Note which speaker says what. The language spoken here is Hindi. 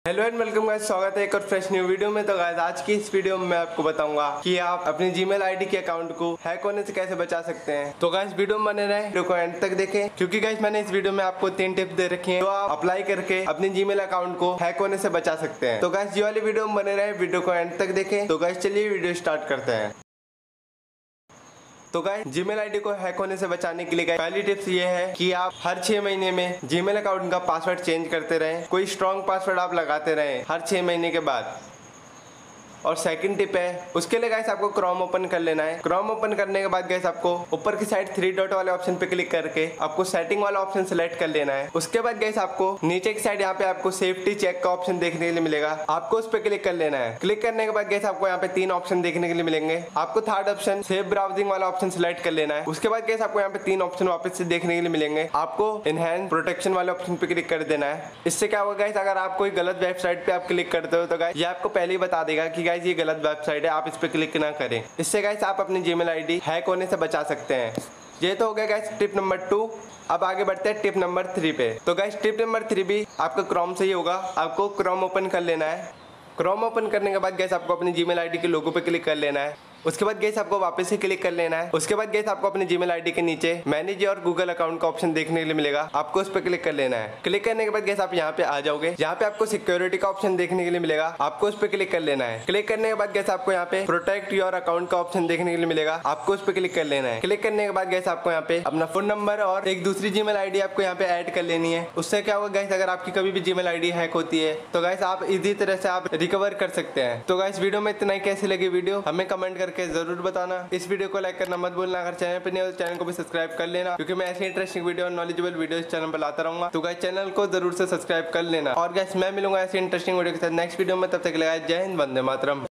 Speaker 1: हेलो एंड वेलकम गाइस, स्वागत है एक और फ्रेश न्यू वीडियो में। तो गाइस आज की इस वीडियो में मैं आपको बताऊंगा कि आप अपनी जीमेल आईडी के अकाउंट को हैक होने से कैसे बचा सकते हैं। तो गाइस वीडियो में बने रहे, वीडियो को एंड तक देखें क्योंकि गाइस मैंने इस वीडियो में आपको 3 टिप्स दे रखी हैं जो आप अप्लाई करके अपनी जीमेल अकाउंट को हैक होने से बचा सकते हैं। तो गाइस ये वाली वीडियो में बने रहे, वीडियो को एंड तक देखें। तो गाइस चलिए वीडियो स्टार्ट करते हैं। तो गाइस जीमेल आईडी को हैक होने से बचाने के लिए गाइस पहली टिप्स ये है कि आप हर 6 महीने में जीमेल अकाउंट का पासवर्ड चेंज करते रहें। कोई स्ट्रॉन्ग पासवर्ड आप लगाते रहें हर 6 महीने के बाद। और सेकंड टिप है, उसके लिए गाइस आपको क्रोम ओपन कर लेना है। क्रोम ओपन करने के बाद गाइस आपको ऊपर की साइड 3 डॉट वाले ऑप्शन पे क्लिक करके आपको सेटिंग वाला ऑप्शन सेलेक्ट कर लेना है। उसके बाद गाइस आपको नीचे की साइड यहाँ पे आपको सेफ्टी चेक का ऑप्शन देखने के लिए मिलेगा, आपको उस पर क्लिक कर लेना है। क्लिक करने के बाद गाइस आपको यहाँ पे 3 ऑप्शन देखने के लिए मिलेंगे। आपको थर्ड ऑप्शन सेफ ब्राउजिंग वाला ऑप्शन सेलेक्ट कर लेना है। उसके बाद गाइस आपको यहाँ पे 3 ऑप्शन वापस से देखने के लिए मिलेंगे। आपको एनहांस प्रोटेक्शन वाले ऑप्शन पे क्लिक कर देना है। इससे क्या होगा गाइस, अगर आप कोई गलत वेबसाइट पे आप क्लिक करते हो तो गाइस ये आपको पहले ही बता देगा कि गाइस ये गलत वेबसाइट है, आप इस पे क्लिक ना करें। इससे गाइस आप अपनी जीमेल आईडी हैक होने से बचा सकते हैं। ये तो हो गया गाइस टिप नंबर 2। अब आगे बढ़ते हैं टिप नंबर 3 पे। तो गाइस टिप नंबर 3 भी आपका क्रोम से ही होगा। आपको क्रोम ओपन कर लेना है। क्रोम ओपन करने के बाद गाइस आपको अपनी जीमेल आईडी के लोगो पे क्लिक कर लेना है। उसके बाद गाइस आपको वापस से क्लिक कर लेना है। उसके बाद गाइस आपको अपनी जीमेल आईडी के नीचे मैनेज योर गूगल अकाउंट का ऑप्शन देखने के लिए मिलेगा, आपको उस पर क्लिक कर लेना है। क्लिक करने के बाद गाइस आप यहाँ पे आ जाओगे। यहाँ पे आपको सिक्योरिटी का ऑप्शन देखने के लिए मिलेगा, आपको उस पर क्लिक कर लेना है। क्लिक करने के बाद गाइस आपको यहाँ पे प्रोटेक्ट योर अकाउंट का ऑप्शन देखने के लिए मिलेगा, आपको उस पर क्लिक कर लेना है। क्लिक करने के बाद गाइस आपको यहाँ पे अपना फोन नंबर और एक दूसरी जीमेल आईडी आपको यहाँ पे ऐड कर लेनी है। उससे क्या होगा गाइस, अगर आपकी कभी भी जीमेल आईडी हैक होती है तो गाइस आप इसी तरह से आप रिकवर कर सकते हैं। तो गाइस वीडियो में इतना ही। कैसी लगी वीडियो हमें कमेंट करके जरूर बताना। इस वीडियो को लाइक करना मत भूलना। अगर चैनल पर नहीं हो तो चैनल को भी सब्सक्राइब कर लेना, क्योंकि मैं ऐसी इंटरेस्टिंग वीडियो और नॉलेजेबल वीडियो इस चैनल पर लाता रहूंगा। तो गाइस चैनल को जरूर से सब्सक्राइब कर लेना। और गाइस मैं मिलूंगा ऐसी इंटरेस्टिंग वीडियो के साथ नेक्स्ट वीडियो में। तब तक के लिए जय हिंद, वंदे मातरम।